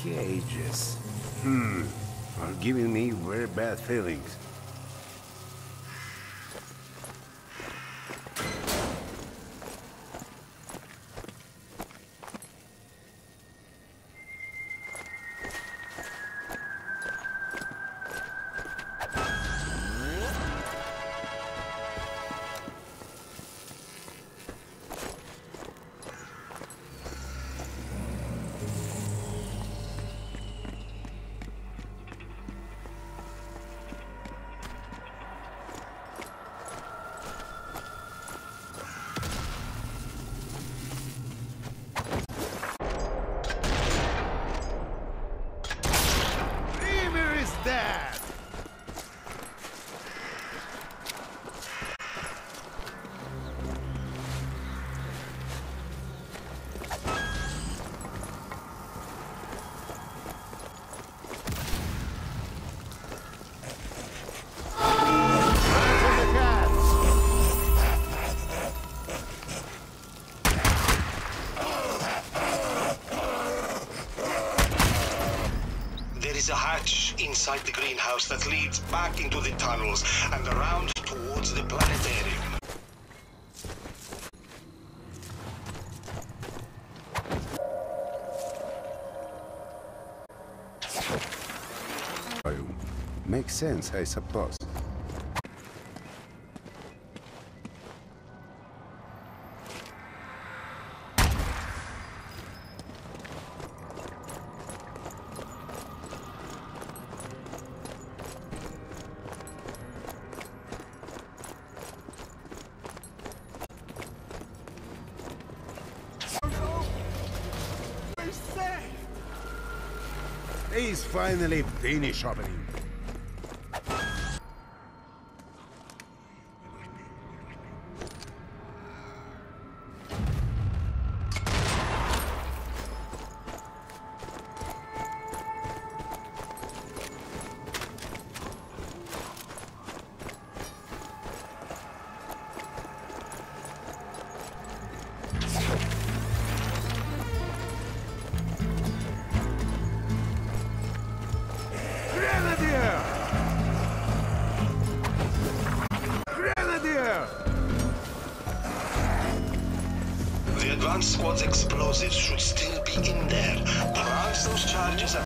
Cages. Are giving me very bad feelings. Is a hatch inside the greenhouse that leads back into the tunnels and around towards the planetarium. Makes sense, I suppose. He's finally finished opening. The advanced squad's explosives should still be in there. Plants those charges at